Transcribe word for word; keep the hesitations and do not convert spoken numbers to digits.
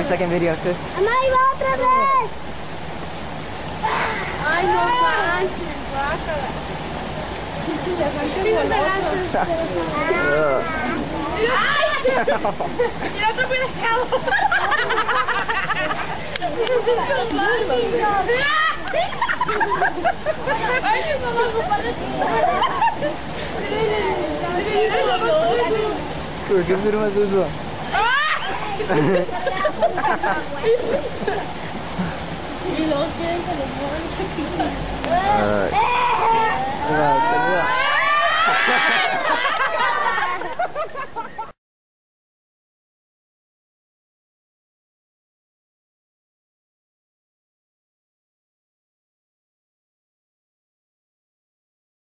your second video, sis. ¡Mamá, ahí va otra vez! Ay, no manches, guácala. ¡Ay! ¡Ya te voy a dejar! ¡Ay, no me ¿Por qué firmas eso? Y los quieren que los muevan.